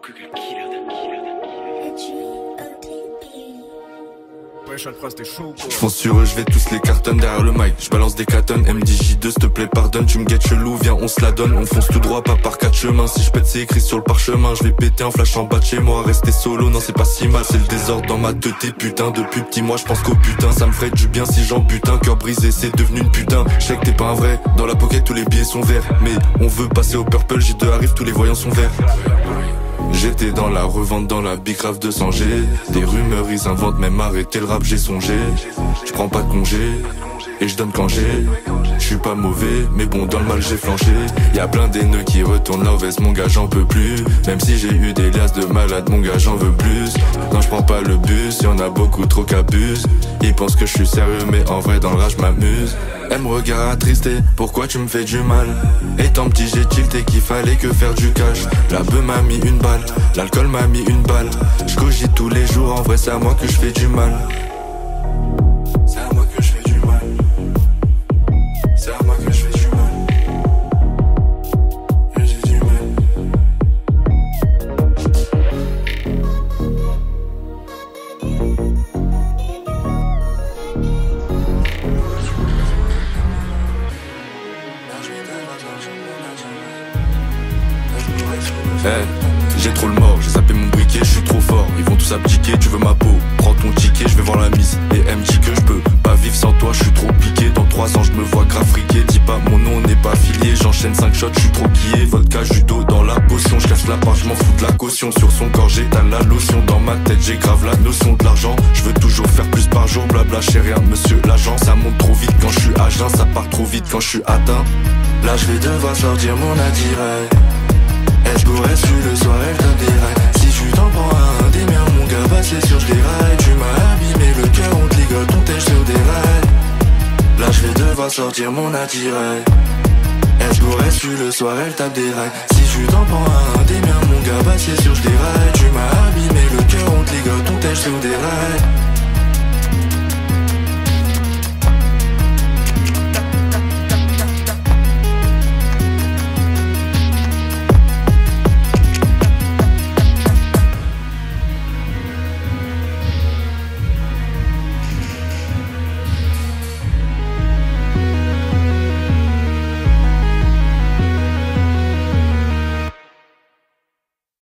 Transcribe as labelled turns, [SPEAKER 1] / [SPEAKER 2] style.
[SPEAKER 1] J'fonce sur eux, j'vais tous les cartonnes derrière le mic. J'balance des catones, MDJ2 s'te plaît pardonne. Tu me guettes chelou, viens on se la donne. On fonce tout droit, pas par quatre chemins. Si j'pète c'est écrit sur le parchemin. J'vais péter en flash en bas de chez moi. Rester solo, non c'est pas si mal. C'est le désordre dans ma tête, putain. Depuis petit moi j'pense qu'au putain. Ça me ferait du bien si j'en butin. Cœur brisé, c'est devenu une putain. J'sais que t'es pas un vrai. Dans la pocket tous les billets sont verts. Mais on veut passer au purple, J2 arrive, tous les voyants sont verts. J'étais dans la revente dans la Big Rave 200G. Des rumeurs ils inventent, même arrêter le rap j'ai songé. J'prends pas de congé et j'donne quand j'ai. J'suis pas mauvais mais bon dans le mal j'ai flanché. Y'a plein d'haineux qui retournent leur veste, mon gars j'en peux plus. Même si j'ai eu des liasses de malades, mon gars j'en veux plus. Non j'prends pas le bus, y'en a beaucoup trop qu'abusent. Ils pensent que j'suis sérieux mais en vrai dans le rage m'amuse. Elle me regarde attristé, pourquoi tu me fais du mal? Étant petit j'ai tilté qu'il fallait que faire du cash. La beuh m'a mis une balle, l'alcool m'a mis une balle. J'cogite tous les jours, en vrai c'est à moi que je fais du mal. C'est à moi que je fais du mal. C'est à moi que je fais du mal. J'ai du mal. Hey, j'ai trop le mort, j'ai zappé mon briquet, je suis trop fort. Ils vont tous abdiquer, tu veux ma peau, prends ton ticket, je vais voir la mise. Et elle me dit que je peux pas vivre sans toi, je suis trop piqué. Dans 3 ans je me vois grave friqué. Dis pas mon nom, on n'est pas affilié. J'enchaîne 5 shots, je suis trop quillé. Vodka, judo dans la potion, je casse la part, je m'en fous de la caution. Sur son corps j'étale la lotion, dans ma tête j'ai grave la notion de l'argent. Je veux toujours faire plus par jour, blabla chez rien monsieur l'agent. Ça monte trop vite quand je suis à jeun, ça part trop vite quand je suis atteint. Là je vais devoir sortir mon attiré. Est-ce qu'aurait su le soir elle tape des rails. Si tu t'en prends à un des miens mon gars bah c'est sûr je déraille. Tu m'as abîmé le cœur, on te ligole ton tèche sur des rails. Là je vais devoir sortir mon attirail. Est-ce qu'aurait su le soir elle tape des rails. Si tu t'en prends à un des miens mon gars bah c'est sûr je déraille. Tu m'as abîmé le cœur, on te ligole ton tèche sur des rails.